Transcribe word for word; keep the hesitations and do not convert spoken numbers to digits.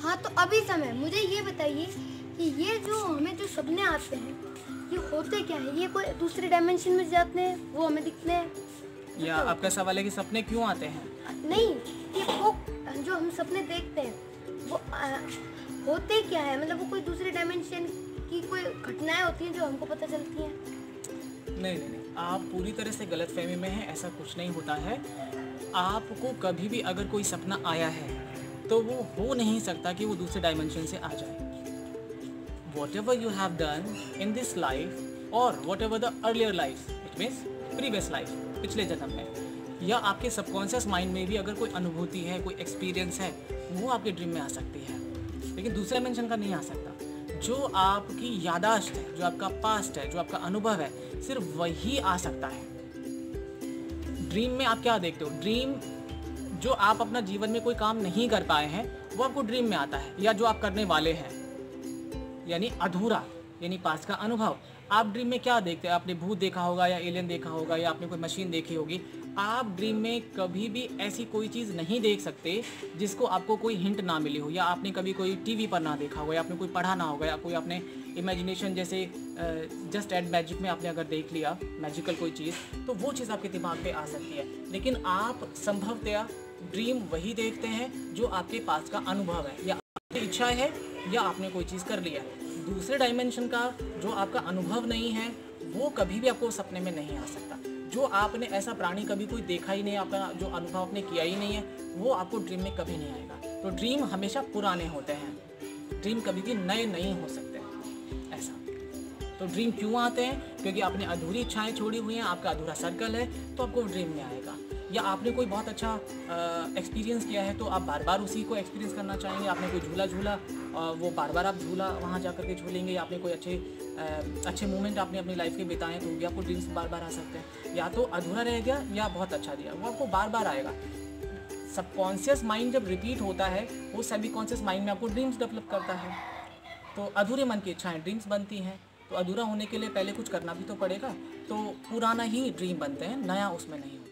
हाँ, तो अभी समय मुझे ये बताइए कि ये जो हमें जो सपने आते हैं, ये होते क्या है? ये कोई दूसरे डायमेंशन में जाते हैं, वो हमें दिखते हैं? या मतलब आपका सवाल है कि सपने क्यों आते हैं? नहीं, कि वो जो हम सपने देखते हैं, वो आ, होते क्या है? मतलब वो कोई दूसरे डायमेंशन की कोई घटनाएं होती हैं जो हमको पता चलती हैं? नहीं नहीं नहीं, आप पूरी तरह से गलतफहमी में हैं। ऐसा कुछ नहीं होता है। आपको कभी भी अगर कोई सपना आया है तो वो हो नहीं सकता कि वो दूसरे डायमेंशन से आ जाए। Whatever you have done in this life और whatever the earlier life, it means previous life, पिछले जन्म में, या आपके सबकॉन्शियस माइंड में भी अगर कोई अनुभूति है, कोई एक्सपीरियंस है, वो आपके ड्रीम में आ सकती है, लेकिन दूसरे डायमेंशन का नहीं आ सकता। जो आपकी यादाश्त है, जो आपका पास्ट है, जो आपका अनुभव है, सिर्फ वही आ सकता है। ड्रीम में आप क्या देखते हो? ड्रीम जो आप अपना जीवन में कोई काम नहीं कर पाए हैं वो आपको ड्रीम में आता है, या जो आप करने वाले हैं, यानी अधूरा, यानी पास्ट का अनुभव। आप ड्रीम में क्या देखते हैं? आपने भूत देखा होगा, या एलियन देखा होगा, या आपने कोई मशीन देखी होगी। आप ड्रीम में कभी भी ऐसी कोई चीज़ नहीं देख सकते जिसको आपको कोई हिंट ना मिली हो, या आपने कभी कोई टीवी पर ना देखा होगा, या आपने कोई पढ़ा ना होगा, या कोई आपने इमेजिनेशन जैसे जस्ट एड मैजिक में आपने अगर देख लिया मैजिकल कोई चीज़, तो वो चीज़ आपके दिमाग पे आ सकती है। लेकिन आप संभवतया ड्रीम वही देखते हैं जो आपके पास का अनुभव है, या आपकी इच्छा है, या आपने कोई चीज़ कर लिया है। दूसरे डायमेंशन का जो आपका अनुभव नहीं है वो कभी भी आपको सपने में नहीं आ सकता। जो आपने ऐसा प्राणी कभी कोई देखा ही नहीं, आपका जो अनुभव आपने किया ही नहीं है, वो आपको ड्रीम में कभी नहीं आएगा। तो ड्रीम हमेशा पुराने होते हैं, ड्रीम कभी भी नए नहीं हो सकते। ऐसा तो ड्रीम क्यों आते हैं? क्योंकि आपने अधूरी इच्छाएं छोड़ी हुई हैं, आपका अधूरा सर्कल है, तो आपको ड्रीम में आएगा। या आपने कोई बहुत अच्छा एक्सपीरियंस किया है तो आप बार बार उसी को एक्सपीरियंस करना चाहेंगे। आपने कोई झूला झूला, वो बार बार आप झूला वहाँ जा कर के झूलेंगे। या आपने कोई अच्छे आ, अच्छे मोमेंट आपने अपनी लाइफ के बिताए तो भी आपको ड्रीम्स बार बार आ सकते हैं। या तो अधूरा रह गया या बहुत अच्छा दिया, वो आपको बार बार आएगा। सबकॉन्शियस माइंड जब रिपीट होता है, वो सेमी कॉन्शियस माइंड में आपको ड्रीम्स डेवलप करता है। तो अधूरे मन की इच्छाएँ ड्रीम्स बनती हैं। तो अधूरा होने के लिए पहले कुछ करना भी तो पड़ेगा, तो पुराना ही ड्रीम बनते हैं, नया उसमें नहीं।